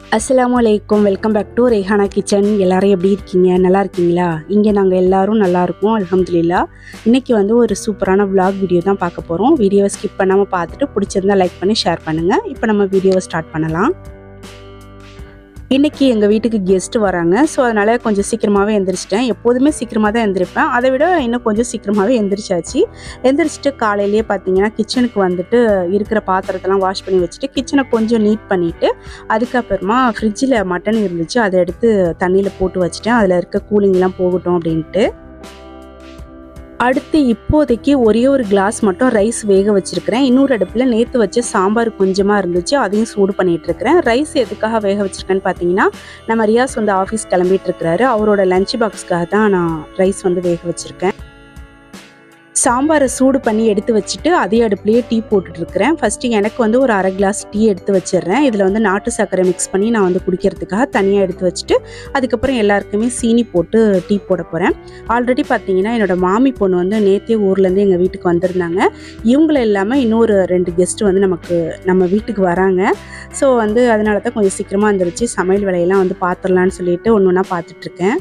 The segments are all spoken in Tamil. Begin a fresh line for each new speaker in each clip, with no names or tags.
அஸ்ஸலாமுஅலைக்கும். Welcome back to Rehana kitchen. எல்லாரும் எப்படி இருக்கீங்க? நல்லா இருக்கீங்களா? இங்கே நாங்கள் எல்லாரும் நல்லா இருக்கோம், அல்ஹம்துலில்லாஹ். இன்றைக்கி வந்து ஒரு சூப்பரான விலாக் வீடியோ தான் பார்க்க போகிறோம். வீடியோவை ஸ்கிப் பண்ணாமல் பார்த்துட்டு பிடிச்சிருந்தா லைக் பண்ணி ஷேர் பண்ணுங்கள். இப்போ நம்ம வீடியோவை ஸ்டார்ட் பண்ணலாம். இன்றைக்கி எங்கள் வீட்டுக்கு கெஸ்ட்டு வராங்க. ஸோ அதனால் கொஞ்சம் சீக்கிரமாகவே எந்திரிச்சிட்டேன். எப்போதுமே சீக்கிரமாக தான் எந்திரிப்பேன். அதை விட இன்னும் கொஞ்சம் சீக்கிரமாகவே எந்திரிச்சாச்சு. எந்திரிச்சிட்டு காலையிலேயே பார்த்தீங்கன்னா கிச்சனுக்கு வந்துட்டு இருக்கிற பாத்திரத்தெல்லாம் வாஷ் பண்ணி வச்சுட்டு கிச்சனை கொஞ்சம் நீட் பண்ணிவிட்டு அதுக்கப்புறமா ஃப்ரிட்ஜில் மட்டன் இருந்துச்சு, அதை எடுத்து தண்ணியில் போட்டு வச்சுட்டேன். அதில் இருக்க கூலிங்லாம் போகட்டும் அப்படின்ட்டு. அடுத்து இப்போதைக்கு ஒரே ஒரு கிளாஸ் மட்டும் ரைஸ் வேக வச்சுருக்கிறேன். இன்னொரு அடுப்பில் நேற்று வச்ச சாம்பார் கொஞ்சமாக இருந்துச்சு, அதையும் சூடு பண்ணிகிட்ருக்கிறேன். ரைஸ் எதுக்காக வேக வச்சுருக்கேன்னு பார்த்தீங்கன்னா, நம்ம ரியாஸ் வந்து ஆஃபீஸ் கிளம்பிட்டு இருக்கிறாரு. அவரோட லஞ்ச் பாக்ஸ்க்காக தான் நான் ரைஸ் வந்து வேக வச்சுருக்கேன். சாம்பாரை சூடு பண்ணி எடுத்து வச்சுட்டு அதே அடுப்புலேயே டீ போட்டுட்ருக்கிறேன். ஃபஸ்ட்டு எனக்கு வந்து ஒரு அரை கிளாஸ் டீ எடுத்து வச்சிடுறேன். இதில் வந்து நாட்டு சர்க்கரை மிக்ஸ் பண்ணி நான் வந்து குடிக்கிறதுக்காக தனியாக எடுத்து வச்சுட்டு அதுக்கப்புறம் எல்லாருக்குமே சீனி போட்டு டீ போட போகிறேன். ஆல்ரெடி பார்த்தீங்கன்னா என்னோடய மாமி பொண்ணு வந்து நேற்றே ஊர்லேருந்து எங்கள் வீட்டுக்கு வந்திருந்தாங்க. இவங்கள இல்லாமல் இன்னொரு 2 கெஸ்ட்டு வந்து நம்ம வீட்டுக்கு வராங்க. ஸோ வந்து அதனால தான் கொஞ்சம் சீக்கிரமாக வந்துருச்சு. சமையல் வேலையெல்லாம் வந்து பார்த்துடலான்னு சொல்லிட்டு ஒன்று ஒன்றா பார்த்துட்ருக்கேன்.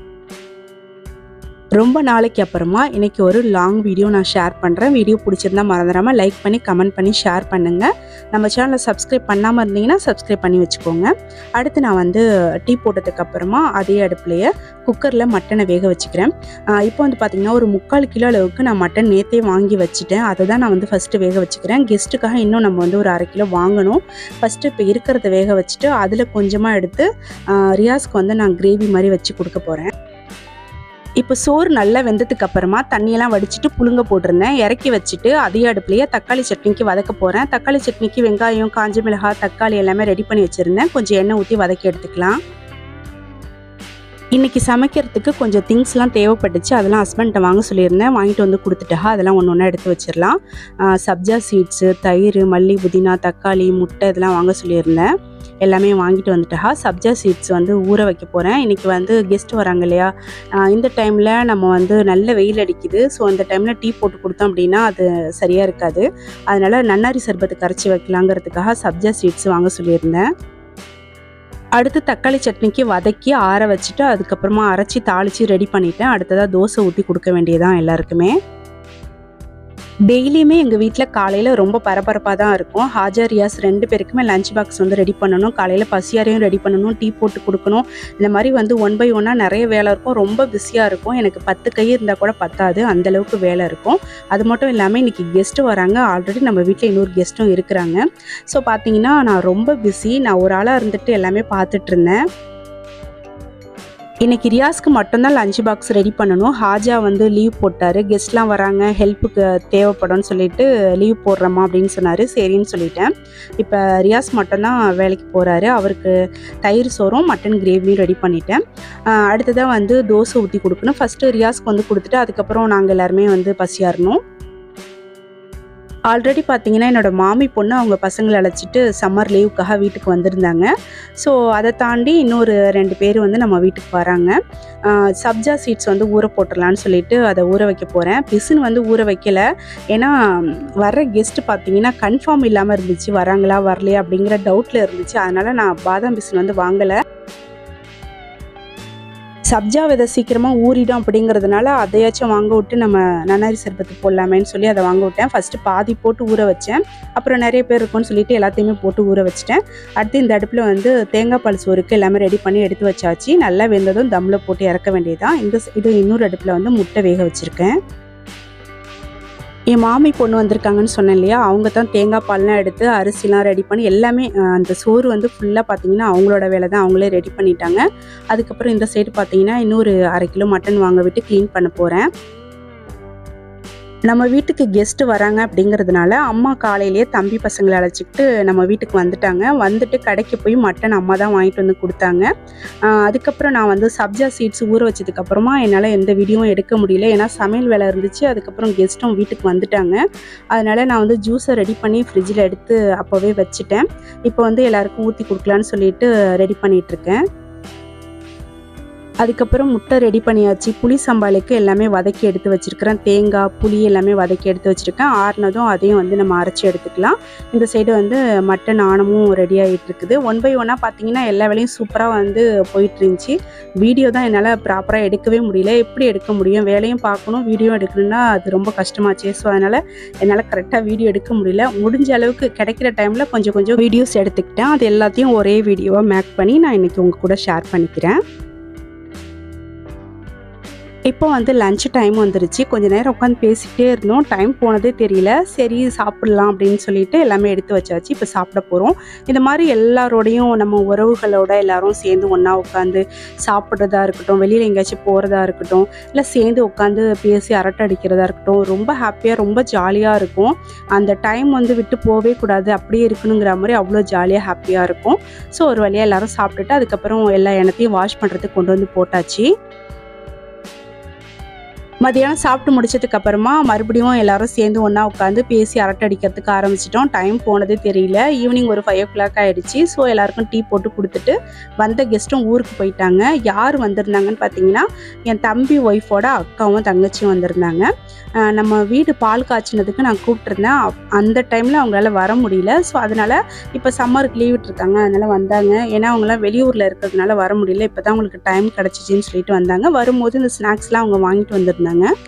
ரொம்ப நாளைக்கு அப்புறமா இன்றைக்கி ஒரு லாங் வீடியோ நான் ஷேர் பண்ணுறேன். வீடியோ பிடிச்சிருந்தால் மறந்துடாமல் லைக் பண்ணி கமெண்ட் பண்ணி ஷேர் பண்ணுங்கள். நம்ம சேனலை சப்ஸ்கிரைப் பண்ணாமல் இருந்தீங்கன்னா சப்ஸ்கிரைப் பண்ணி வச்சுக்கோங்க. அடுத்து நான் வந்து டீ போட்டதுக்கப்புறமா அதே அடுப்புலையே குக்கரில் மட்டனை வேக வச்சுக்கிறேன். இப்போ வந்து பார்த்திங்கன்னா ஒரு 3/4 கிலோ அளவுக்கு நான் மட்டன் நேற்றே வாங்கி வச்சுட்டேன். அதை தான் நான் வந்து ஃபஸ்ட்டு வேக வச்சுக்கிறேன். கெஸ்ட்டுக்காக இன்னும் நம்ம வந்து ஒரு அரை கிலோ வாங்கணும். ஃபஸ்ட்டு இப்போ இருக்கிறத வேக வச்சுட்டு அதில் கொஞ்சமாக எடுத்து ரியாஸ்க்கு வந்து நான் கிரேவி மாதிரி வச்சு கொடுக்க போகிறேன். இப்போ சோறு நல்லா வெந்ததுக்கு அப்புறமா தண்ணியெல்லாம் வடிச்சிட்டு புழுங்க போட்டிருந்தேன். இறக்கி வச்சுட்டு அதே அடுப்புலையே தக்காளி சட்னிக்கு வதக்க போகிறேன். தக்காளி சட்னிக்கு வெங்காயம், காஞ்ச மிளகாய், தக்காளி எல்லாமே ரெடி பண்ணி வச்சுருந்தேன். கொஞ்சம் எண்ணெய் ஊற்றி வதக்கி எடுத்துக்கலாம். இன்றைக்கி சமைக்கிறதுக்கு கொஞ்சம் திங்ஸ்லாம் தேவைப்பட்டுச்சு. அதெல்லாம் ஹஸ்பண்ட்டை வாங்க சொல்லியிருந்தேன். வாங்கிட்டு வந்து கொடுத்துட்டா. அதெல்லாம் ஒன்று ஒன்றா எடுத்து வச்சிடலாம். சப்ஜா சீட்ஸு, தயிர், மல்லி, புதினா, தக்காளி, முட்டை இதெல்லாம் வாங்க சொல்லியிருந்தேன். எல்லாமே வாங்கிட்டு வந்துட்டா. சப்ஜா சீட்ஸ் வந்து ஊற வைக்க போகிறேன். இன்றைக்கி வந்து கெஸ்ட்டு வராங்க இல்லையா, இந்த டைமில் நம்ம வந்து நல்ல வெயில் அடிக்குது. ஸோ அந்த டைமில் டீ போட்டு கொடுத்தோம் அப்படின்னா அது சரியாக இருக்காது. அதனால் நன்னாரி சர்பத்து கரைச்சி வைக்கலாங்கிறதுக்காக சப்ஜா சீட்ஸ் வாங்க சொல்லியிருந்தேன். அடுத்து தக்காளி சட்னிக்கு வதக்கி ஆற வச்சுட்டு அதுக்கப்புறமா அரைச்சி தாளித்து ரெடி பண்ணிவிட்டேன். அடுத்ததாக தோசை ஊற்றி கொடுக்க வேண்டியதான் எல்லாருக்குமே. டெய்லியுமே எங்கள் வீட்டில் காலையில் ரொம்ப பரபரப்பாக தான் இருக்கும். ஹாஜா, ரியாஸ் 2 பேருக்குமே லஞ்ச் பாக்ஸ் வந்து ரெடி பண்ணணும். காலையில் பசியாரையும் ரெடி பண்ணணும், டீ போட்டு கொடுக்கணும். இந்த மாதிரி வந்து 1 by 1 நிறைய வேலை இருக்கும். ரொம்ப பிஸியாக இருக்கும். எனக்கு 10 கை இருந்தால் கூட பத்தாது, அந்தளவுக்கு வேலை இருக்கும். அது மட்டும் இல்லாமல் இன்றைக்கி கெஸ்ட்டு வராங்க. ஆல்ரெடி நம்ம வீட்டில் இன்னொரு கெஸ்ட்டும் இருக்கிறாங்க. ஸோ பார்த்தீங்கன்னா நான் ரொம்ப பிஸி. நான் ஒரு ஆளாக இருந்துட்டு எல்லாமே பார்த்துட்ருந்தேன். இன்றைக்கி ரியாஸ்க்கு மட்டும்தான் லஞ்ச் பாக்ஸ் ரெடி பண்ணணும். ஹாஜா வந்து லீவ் போட்டார். கெஸ்ட்லாம் வராங்க, ஹெல்ப்புக்கு தேவைப்படும்னு சொல்லிட்டு லீவ் போடுறோமா அப்படின்னு சொன்னார். சரின்னு சொல்லிட்டேன். இப்போ ரியாஸ் மட்டும்தான் வேலைக்கு போகிறாரு. அவருக்கு தயிர் சோறும் மட்டன் கிரேவியும் ரெடி பண்ணிட்டேன். அடுத்ததாக வந்து தோசை ஊற்றி கொடுக்கணும். ஃபஸ்ட்டு ரியாஸ்க்கு வந்து கொடுத்துட்டு அதுக்கப்புறம் நாங்கள் எல்லாருமே வந்து பசியாறணும். ஆல்ரெடி பார்த்தீங்கன்னா என்னோடய மாமி பொண்ணு அவங்க பசங்களை அழைச்சிட்டு சம்மர் லீவுக்காக வீட்டுக்கு வந்திருந்தாங்க. ஸோ அதை தாண்டி இன்னொரு 2 பேர் வந்து நம்ம வீட்டுக்கு வராங்க. சப்ஜா சீட்ஸ் வந்து ஊற போட்டுடலான்னு சொல்லிட்டு அதை ஊற வைக்க போகிறேன். பிசுன்னு வந்து ஊற வைக்கலை. ஏன்னா வர்ற கெஸ்ட்டு பார்த்தீங்கன்னா கன்ஃபார்ம் இல்லாமல் இருந்துச்சு, வராங்களா வரலையா அப்படிங்கிற டவுட்டில் இருந்துச்சு. அதனால் நான் பாதாம் பிசுன் வந்து வாங்கலை. சப்ஜா விதை சீக்கிரமாக ஊறிடும் அப்படிங்கிறதுனால அதையாச்சும் வாங்க விட்டு நம்ம நன்னாரி சர்பத்து போடலாமேன்னு சொல்லி அதை வாங்க விட்டேன். ஃபஸ்ட்டு பாதி போட்டு ஊற வச்சேன். அப்புறம் நிறைய பேர் இருக்கும்னு சொல்லிட்டு எல்லாத்தையுமே போட்டு ஊற வச்சிட்டேன். அடுத்து இந்த அடுப்பில் வந்து தேங்காய் பால் சோறுக்கு எல்லாமே ரெடி பண்ணி எடுத்து வச்சாச்சு. நல்லா வெந்ததும் தம்மில் போட்டு இறக்க வேண்டியதுதான். இது இன்னொரு அடுப்பில் வந்து முட்டை வேக வச்சுருக்கேன். என் மாமி பொண்ணு வந்திருக்காங்கன்னு சொன்னேன் இல்லையா, அவங்க தான் தேங்காய் பால்லாம் எடுத்து அரிசிலாம் ரெடி பண்ணி எல்லாமே அந்த சோறு வந்து ஃபுல்லாக பார்த்தீங்கன்னா அவங்களோட வேலை தான். அவங்களே ரெடி பண்ணிட்டாங்க. அதுக்கப்புறம் இந்த சைடு பார்த்தீங்கன்னா இன்னொரு அரை கிலோ மட்டன் வாங்க விட்டு க்ளீன் பண்ண போகிறேன். நம்ம வீட்டுக்கு கெஸ்ட்டு வராங்க அப்படிங்கிறதுனால அம்மா காலையிலேயே தம்பி பசங்களை அழைச்சிக்கிட்டு நம்ம வீட்டுக்கு வந்துட்டாங்க. வந்துட்டு கடைக்கு போய் மட்டன் அம்மா தான் வாங்கிட்டு வந்து கொடுத்தாங்க. அதுக்கப்புறம் நான் வந்து சப்ஜா சீட்ஸ் ஊற வச்சதுக்கப்புறமா என்னால் எந்த வீடியோவும் எடுக்க முடியல. ஏன்னா சமையல் வேலை இருந்துச்சு. அதுக்கப்புறம் கெஸ்ட்டும் வீட்டுக்கு வந்துட்டாங்க. அதனால் நான் வந்து ஜூஸை ரெடி பண்ணி ஃப்ரிட்ஜில் எடுத்து அப்போவே வச்சுட்டேன். இப்போ வந்து எல்லாருக்கும் ஊற்றி கொடுக்கலான்னு சொல்லிட்டு ரெடி பண்ணிகிட்ருக்கேன். அதுக்கப்புறம் முட்டை ரெடி பண்ணியாச்சு. புளி சம்பாலுக்கு எல்லாமே வதக்கி எடுத்து வச்சுருக்கிறேன். தேங்காய், புளி எல்லாமே வதக்கி எடுத்து வச்சுருக்கேன். ஆறுனதும் அதையும் வந்து நம்ம அரைச்சி எடுத்துக்கலாம். இந்த சைடு வந்து மட்டன் ஆணமும் ரெடி ஆகிட்டு இருக்குது. ஒன் பை ஒன்னாக பார்த்தீங்கன்னா எல்லா வேலையும் சூப்பராக வந்து போயிட்டுருந்துச்சு. வீடியோ தான் என்னால் ப்ராப்பராக எடுக்கவே முடியல. எப்படி எடுக்க முடியும்? வேலையும் பார்க்கணும், வீடியோ எடுக்கணும்னா அது ரொம்ப கஷ்டமாச்சு. ஸோ அதனால் என்னால் கரெக்டாக வீடியோ எடுக்க முடியல. முடிஞ்ச அளவுக்கு கிடைக்கிற டைமில் கொஞ்சம் கொஞ்சம் வீடியோஸ் எடுத்துக்கிட்டேன். அது எல்லாத்தையும் ஒரே வீடியோவாக மேக் பண்ணி நான் இன்றைக்கி உங்கள் கூட ஷேர் பண்ணிக்கிறேன். இப்போ வந்து லஞ்ச் டைம் வந்துருச்சு. கொஞ்சம் நேரம் உட்காந்து பேசிக்கிட்டே இருந்தோம். டைம் போனதே தெரியல. சரி சாப்பிட்லாம் அப்படின்னு சொல்லிட்டு எல்லாமே எடுத்து வச்சாச்சு. இப்போ சாப்பிட போகிறோம். இந்த மாதிரி எல்லாரோடையும் நம்ம உறவுகளோட எல்லாரும் சேர்ந்து ஒன்றா உட்காந்து சாப்பிட்றதா இருக்கட்டும், வெளியில் எங்கேயாச்சும் போகிறதா இருக்கட்டும், இல்லை சேர்ந்து உட்காந்து பேசி அரட்டை அடிக்கிறதா இருக்கட்டும், ரொம்ப ஹாப்பியாக ரொம்ப ஜாலியாக இருக்கும். அந்த டைம் வந்து விட்டு போகவே கூடாது, அப்படியே இருக்கணுங்கிற மாதிரி அவ்வளோ ஜாலியாக ஹாப்பியாக இருக்கும். ஸோ ஒரு வழியாக எல்லோரும் சாப்பிட்டுட்டு அதுக்கப்புறம் எல்லா எண்ணத்தையும் வாஷ் பண்ணுறதுக்கு கொண்டு வந்து போட்டாச்சு. மதியானம் சாப்பிட்டு முடிச்சதுக்கு அப்புறமா மறுபடியும் எல்லாரும் சேர்ந்து ஒன்றா உட்காந்து பேசி அரட்டை அடிக்கிறதுக்கு ஆரம்பிச்சிட்டோம். டைம் போனதே தெரியல. ஈவினிங் ஒரு 5 o'clock ஆகிடுச்சு. ஸோ எல்லாருக்கும் டீ போட்டு கொடுத்துட்டு வந்த கெஸ்ட்டும் ஊருக்கு போயிட்டாங்க. யார் வந்திருந்தாங்கன்னு பார்த்தீங்கன்னா என் தம்பி ஒய்ஃபோட அக்காவும் தங்கச்சியும் வந்திருந்தாங்க. நம்ம வீடு பால் காய்ச்சினதுக்கு நான் கூப்பிட்டுருந்தேன். அந்த டைமில் அவங்களால வர முடியல. ஸோ அதனால் இப்போ சம்மருக்கு லீவ் விட்டுருக்காங்க, அதனால் வந்தாங்க. ஏன்னா அவங்களாம் வெளியூரில் இருக்கிறதுனால வர முடியல. இப்போ தான் அவங்களுக்கு டைம் கிடச்சிச்சின்னு சொல்லிட்டு வந்தாங்க. வரும்போது இந்த ஸ்நாக்ஸ்லாம் அவங்க வாங்கிட்டு வந்திருந்தாங்க.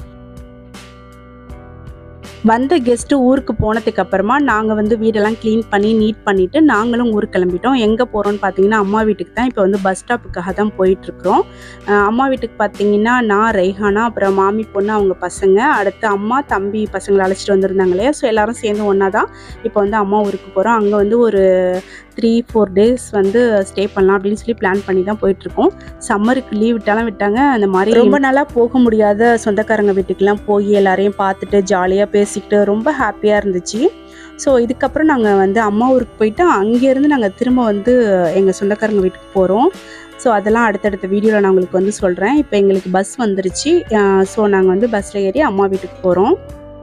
வந்த கெஸ்ட்டு ஊருக்கு போனதுக்கு அப்புறமா நாங்கள் வந்து வீடெல்லாம் க்ளீன் பண்ணி நீட் பண்ணிவிட்டு நாங்களும் ஊருக்கு கிளம்பிட்டோம். எங்கே போகிறோன்னு பார்த்தீங்கன்னா அம்மா வீட்டுக்கு தான். இப்போ வந்து பஸ் ஸ்டாப்புக்காக தான் போயிட்டுருக்குறோம். அம்மா வீட்டுக்கு பார்த்தீங்கன்னா நான், ரெய்ஹானா, அப்புறம் மாமி பொண்ணு அவங்க பசங்க, அடுத்து அம்மா தம்பி பசங்களை அழைச்சிட்டு வந்திருந்தாங்க இல்லையா. ஸோ எல்லோரும் சேர்ந்து ஒன்றா தான் இப்போ வந்து அம்மா ஊருக்கு போகிறோம். அங்கே வந்து ஒரு 3-4 days வந்து ஸ்டே பண்ணலாம் அப்படின்னு சொல்லி பிளான் பண்ணி தான் போயிட்டுருக்கோம். சம்மருக்கு லீவ் விட்டாங்க. அந்த மாதிரி ரொம்ப நாளாக போக முடியாத சொந்தக்காரங்க வீட்டுக்கெலாம் போய் எல்லாரையும் பார்த்துட்டு ஜாலியாக பேசிக்கிட்டு ரொம்ப ஹாப்பியாக இருந்துச்சு. ஸோ இதுக்கப்புறம் நாங்கள் வந்து அம்மா ஊருக்கு போயிட்டு அங்கேருந்து நாங்கள் திரும்ப வந்து எங்கள் சொந்தக்காரங்க வீட்டுக்கு போகிறோம். ஸோ அதெல்லாம் அடுத்தடுத்த வீடியோவில் நான் உங்களுக்கு வந்து சொல்கிறேன். இப்போ எங்களுக்கு பஸ் வந்துருச்சு. ஸோ நாங்கள் வந்து பஸ்ஸில் ஏறி அம்மா வீட்டுக்கு போகிறோம்.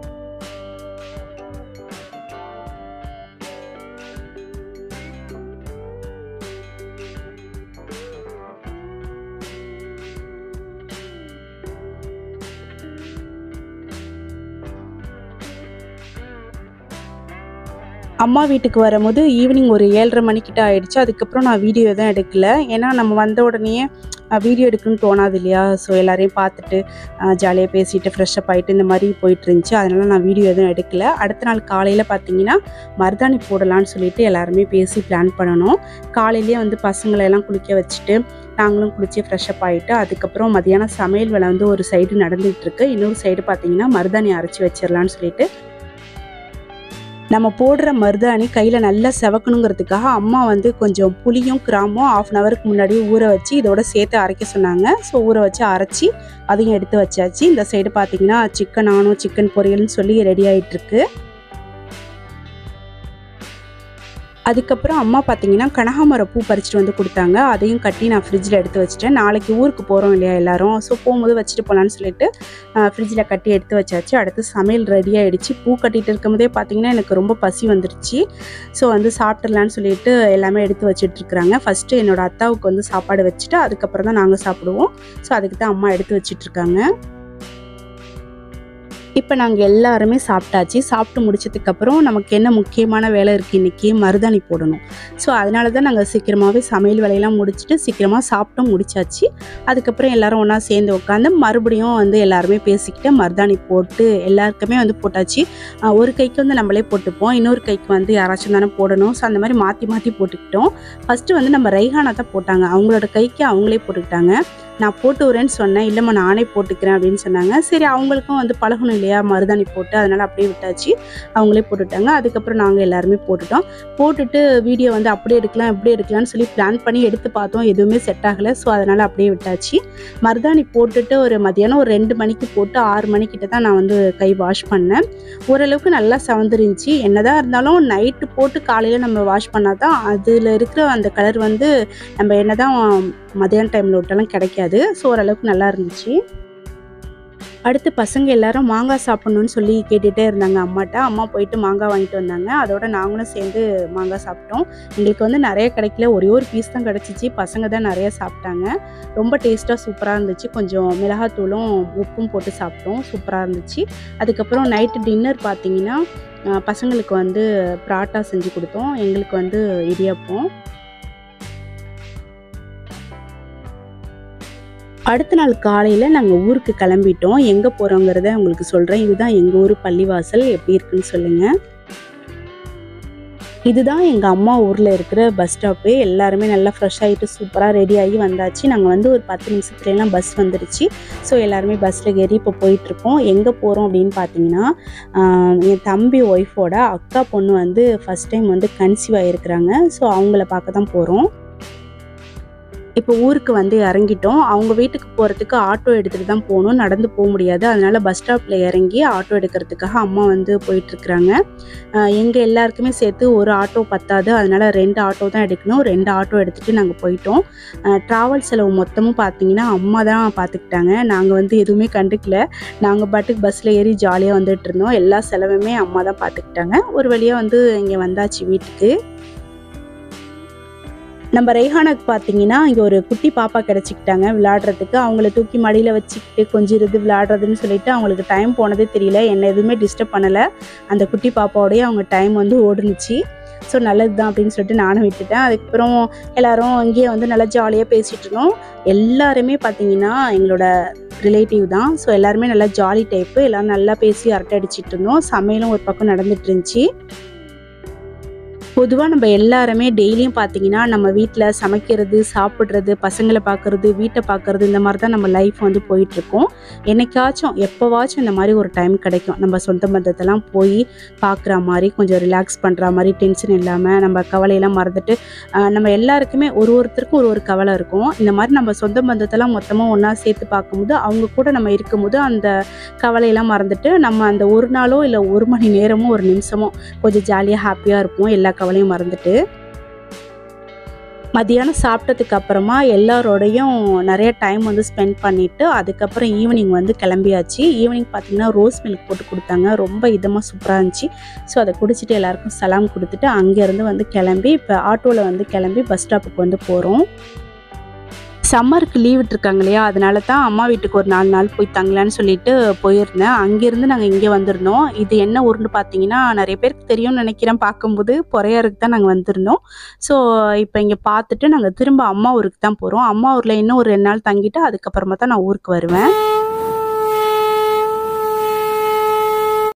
அம்மா வீட்டுக்கு வரும்போது ஈவினிங் ஒரு 7:30 மணிக்கிட்ட ஆகிடுச்சு. அதுக்கப்புறம் நான் வீடியோ எதுவும் எடுக்கல. ஏன்னா நம்ம வந்த உடனே வீடியோ எடுக்கணும்னு தோணாது இல்லையா. ஸோ எல்லாரையும் பார்த்துட்டு ஜாலியாக பேசிட்டு ஃப்ரெஷ்ஷப் ஆகிட்டு இந்த மாதிரி போயிட்டுருந்துச்சு. அதனால் நான் வீடியோ எதுவும் எடுக்கல. அடுத்த நாள் காலையில் பார்த்தீங்கன்னா மருதாணி போடலான்னு சொல்லிட்டு எல்லாருமே பேசி பிளான் பண்ணணும். காலையிலேயே வந்து பசங்களெல்லாம் குளிக்க வச்சுட்டு நாங்களும் குளித்து ஃப்ரெஷ்ஷப் ஆகிட்டு அதுக்கப்புறம் மதியானம் சமையல் வேலை வந்து ஒரு சைடு நடந்துகிட்ருக்கு. இன்னொரு சைடு பார்த்தீங்கன்னா மருதாணி அரைச்சி வச்சிடலான்னு சொல்லிட்டு நம்ம போடுற மருதாணி கையில் நல்லா செவக்கணுங்கிறதுக்காக அம்மா வந்து கொஞ்சம் புளியும் கிராமும் 1/2 hourக்கு முன்னாடியே ஊற வச்சு இதோட சேர்த்து அரைக்க சொன்னாங்க. ஸோ ஊற வச்சு அரைச்சி அதையும் எடுத்து வச்சாச்சு. இந்த சைடு பார்த்தீங்கன்னா சிக்கன் பொரியல்னு சொல்லி ரெடி ஆகிட்டுருக்கு. அதுக்கப்புறம் அம்மா பார்த்தீங்கன்னா கனகாமரம் பூ பறிச்சுட்டு வந்து கொடுத்தாங்க. அதையும் கட்டி நான் ஃப்ரிட்ஜில் எடுத்து வச்சுட்டேன். நாளைக்கு ஊருக்கு போகிறோம் இல்லையா எல்லோரும். ஸோ போகும்போது வச்சுட்டு போகலான்னு சொல்லிட்டு ஃப்ரிட்ஜில் கட்டி எடுத்து வச்சாச்சு. அடுத்து சமையல் ரெடி ஆகிடுச்சு. பூ கட்டிகிட்டு இருக்கும்போதே பார்த்தீங்கன்னா எனக்கு ரொம்ப பசி வந்துடுச்சு. ஸோ வந்து சாப்பிட்றலான்னு சொல்லிட்டு எல்லாமே எடுத்து வச்சுட்ருக்குறாங்க. ஃபஸ்ட்டு என்னோடய அத்தாவுக்கு வந்து சாப்பாடு வச்சுட்டு அதுக்கப்புறம் தான் நாங்கள் சாப்பிடுவோம். ஸோ அதுக்கு தான் அம்மா எடுத்து வச்சிட்ருக்காங்க. இப்போ நாங்கள் எல்லாருமே சாப்பிட்டாச்சு. சாப்பிட்டு முடிச்சதுக்கப்புறம் நமக்கு என்ன முக்கியமான வேலை இருக்குது இன்றைக்கி, மருதாணி போடணும். ஸோ அதனால தான் நாங்கள் சீக்கிரமாகவே சமையல் வேலையெல்லாம் முடிச்சுட்டு சீக்கிரமாக சாப்பிட்டும் முடிச்சாச்சு. அதுக்கப்புறம் எல்லோரும் ஒன்றா சேர்ந்து உட்காந்து மறுபடியும் வந்து எல்லாருமே பேசிக்கிட்டு மருதாணி போட்டு எல்லாருக்குமே வந்து போட்டாச்சு. ஒரு கைக்கு வந்து நம்மளே போட்டுப்போம், இன்னொரு கைக்கு வந்து யாராச்சும் தானே போடணும். ஸோ அந்த மாதிரி மாற்றி மாற்றி போட்டுக்கிட்டோம். ஃபஸ்ட்டு வந்து நம்ம ரெய்ஹானா தான் போட்டாங்க. அவங்களோட கைக்கு அவங்களே போட்டுக்கிட்டாங்க. நான் போட்டு வரேன்னு சொன்னேன். இல்லைம்மா நானே போட்டுக்கிறேன் அப்படின்னு சொன்னாங்க. சரி அவங்களுக்கும் வந்து பழகணும் இல்லையா மருதாணி போட்டு, அதனால் அப்படியே விட்டாச்சு. அவங்களே போட்டுட்டாங்க. அதுக்கப்புறம் நாங்கள் எல்லாருமே போட்டுட்டோம். போட்டுட்டு வீடியோ வந்து அப்படியே எடுக்கலாம் எப்படி எடுக்கலாம்னு சொல்லி பிளான் பண்ணி எடுத்து பார்த்தோம். எதுவுமே செட் ஆகலை. ஸோ அதனால் அப்படியே விட்டாச்சு. மருதாணி போட்டுட்டு ஒரு மதியானம் ஒரு 2 மணிக்கு போட்டு 6 மணிக்கிட்ட தான் நான் வந்து கை வாஷ் பண்ணேன். ஓரளவுக்கு நல்லா செவந்துருந்துச்சு. என்னதான் இருந்தாலும் நைட்டு போட்டு காலையில் நம்ம வாஷ் பண்ணால் தான் அதில் இருக்கிற அந்த கலர் வந்து நம்ம என்ன தான் மதியான டைமில் விட்டாலும் கிடைக்காது. ஸோ ஓரளவுக்கு நல்லா இருந்துச்சு. அடுத்து பசங்க எல்லாரும் மாங்காய் சாப்பிட்ணுன்னு சொல்லி கேட்டுகிட்டே இருந்தாங்க அம்மாட்ட. அம்மா போயிட்டு மாங்காய் வாங்கிட்டு வந்தாங்க. அதோட நாங்களும் சேர்ந்து மாங்காய் சாப்பிட்டோம். எங்களுக்கு வந்து நிறைய கிடைக்கல, ஒரே ஒரு பீஸ் தான் கிடச்சிச்சு. பசங்க தான் நிறைய சாப்பிட்டாங்க. ரொம்ப டேஸ்ட்டாக சூப்பராக இருந்துச்சு. கொஞ்சம் மிளகாத்தூளும் உப்பும் போட்டு சாப்பிட்டோம், சூப்பராக இருந்துச்சு. அதுக்கப்புறம் நைட்டு டின்னர் பார்த்தீங்கன்னா பசங்களுக்கு வந்து பராட்டா செஞ்சு கொடுத்தோம், எங்களுக்கு வந்து இடியாப்பம். அடுத்த நாள் காலையில் நாங்கள் ஊருக்கு கிளம்பிட்டோம். எங்கே போகிறோங்கிறத உங்களுக்கு சொல்கிறேன். இதுதான் எங்கள் ஊர் பள்ளிவாசல், எப்படி இருக்குன்னு சொல்லுங்கள். இதுதான் எங்கள் அம்மா ஊரில் இருக்கிற பஸ் ஸ்டாப்பு. எல்லாருமே நல்லா ஃப்ரெஷ் ஆகிட்டு சூப்பராக ரெடி ஆகி வந்தாச்சு. நாங்கள் வந்து ஒரு 10 நிமிஷத்துலாம் பஸ் வந்துடுச்சு. ஸோ எல்லாருமே பஸ்ஸில் ஏறி இப்போ போயிட்டுருக்கோம். எங்கே போகிறோம் அப்படின்னு பார்த்தீங்கன்னா, என் தம்பி ஒய்ஃபோட அக்கா பொண்ணு வந்து ஃபஸ்ட் டைம் வந்து கன்சீவ் ஆகிருக்கிறாங்க. ஸோ அவங்கள பார்க்க தான் போகிறோம். இப்போ ஊருக்கு வந்து இறங்கிட்டோம். அவங்க வீட்டுக்கு போகிறதுக்கு ஆட்டோ எடுத்துகிட்டு தான் போகணும், நடந்து போக முடியாது. அதனால் பஸ் ஸ்டாப்பில் இறங்கி ஆட்டோ எடுக்கிறதுக்காக அம்மா வந்து போயிட்டுருக்குறாங்க. எங்கள் எல்லாருக்குமே சேர்த்து ஒரு ஆட்டோ பத்தாது, அதனால் 2 ஆட்டோ தான் எடுக்கணும். 2 ஆட்டோ எடுத்துகிட்டு நாங்கள் போயிட்டோம். ட்ராவல் செலவு மொத்தமும் பார்த்தீங்கன்னா அம்மா தான் பார்த்துக்கிட்டாங்க. நாங்கள் வந்து எதுவுமே கண்டுக்கல. நாங்கள் பாட்டுக்கு பஸ்ஸில் ஏறி ஜாலியாக வந்துட்டு இருந்தோம். எல்லா செலவுமே அம்மா தான் பார்த்துக்கிட்டாங்க. ஒரு வழியாக வந்து இங்கே வந்தாச்சு வீட்டுக்கு. நம்ம ரெய்ஹானாக்கு பார்த்தீங்கன்னா இங்கே ஒரு குட்டி பாப்பா கிடச்சிக்கிட்டாங்க விளையாடுறதுக்கு. அவங்கள தூக்கி மடியில் வச்சுக்கிட்டு கொஞ்சிறது விளையாடுறதுன்னு சொல்லிட்டு அவங்களுக்கு டைம் போனதே தெரியல. என்னை எதுவுமே டிஸ்டர்ப் பண்ணலை. அந்த குட்டி பாப்பாவோடய அவங்க டைம் வந்து ஓடுனுச்சு. ஸோ நல்லது தான் அப்படின்னு சொல்லிட்டு நானும் விட்டுட்டேன். அதுக்கப்புறம் எல்லோரும் இங்கேயே வந்து நல்லா ஜாலியாக பேசிகிட்டு இருந்தோம். எல்லாருமே பார்த்தீங்கன்னா எங்களோட ரிலேட்டிவ் தான். ஸோ எல்லாருமே நல்லா ஜாலி டைப்பு. எல்லோரும் நல்லா பேசி அரட்டை அடிச்சிட்டு இருந்தோம். சமையலும் ஒரு பக்கம் நடந்துட்டு இருந்துச்சு. பொதுவாக நம்ம எல்லாருமே டெய்லியும் பார்த்தீங்கன்னா நம்ம வீட்டில் சமைக்கிறது, சாப்பிட்றது, பசங்களை பார்க்குறது, வீட்டை பார்க்குறது, இந்த மாதிரி தான் நம்ம லைஃப் வந்து போயிட்டுருக்கோம். என்னைக்காச்சும் எப்போவாச்சும் இந்த மாதிரி ஒரு டைம் கிடைக்கும். நம்ம சொந்த பந்தத்தெல்லாம் போய் பார்க்குற மாதிரி, கொஞ்சம் ரிலாக்ஸ் பண்ணுற மாதிரி, டென்ஷன் இல்லாமல் நம்ம கவலையெல்லாம் மறந்துட்டு, நம்ம எல்லாருக்குமே ஒருத்தருக்கும் ஒரு கவலை இருக்கும். இந்த மாதிரி நம்ம சொந்த பந்தத்தெல்லாம் மொத்தமாக ஒன்றா சேர்த்து பார்க்கும்போது, அவங்க கூட நம்ம இருக்கும்போது அந்த கவலையெல்லாம் மறந்துட்டு நம்ம அந்த ஒரு நாளோ இல்லை 1 மணி நேரமோ 1 நிமிஷமோ கொஞ்சம் ஜாலியாக ஹாப்பியாக இருப்போம், எல்லா கவலையும் மறந்துட்டு. மதியானம் சாப்பிட்டதுக்கு அப்புறமா எல்லாரோடையும் நிறைய டைம் வந்து ஸ்பெண்ட் பண்ணிவிட்டு அதுக்கப்புறம் ஈவினிங் வந்து கிளம்பியாச்சு. ஈவினிங் பார்த்திங்கன்னா ரோஸ் மில்க் போட்டு கொடுத்தாங்க, ரொம்ப இதமாக சூப்பராக இருந்துச்சு. ஸோ அதை குடிச்சிட்டு எல்லாருக்கும் சலாம் கொடுத்துட்டு அங்கேருந்து வந்து கிளம்பி இப்போ ஆட்டோவில் வந்து கிளம்பி பஸ் ஸ்டாப்புக்கு வந்து போகிறோம். சம்மருக்கு லீவ் விட்டுருக்காங்க இல்லையா, அதனால தான் அம்மா வீட்டுக்கு ஒரு 4 நாள் போய் தங்கலான்னு சொல்லிட்டு போயிருந்தேன். அங்கேருந்து நாங்கள் இங்கே வந்திருந்தோம். இது என்ன ஊர்னு பார்த்தீங்கன்னா நிறைய பேருக்கு தெரியும்னு நினைக்கிறேன். பார்க்கும்போது பொறையாருக்கு தான் நாங்கள் வந்திருந்தோம். ஸோ இப்போ இங்கே பார்த்துட்டு நாங்கள் திரும்ப அம்மா ஊருக்கு தான் போகிறோம். அம்மா ஊரில் இன்னும் ஒரு 2 நாள் தங்கிட்டு அதுக்கப்புறமா தான் நான் ஊருக்கு வருவேன்.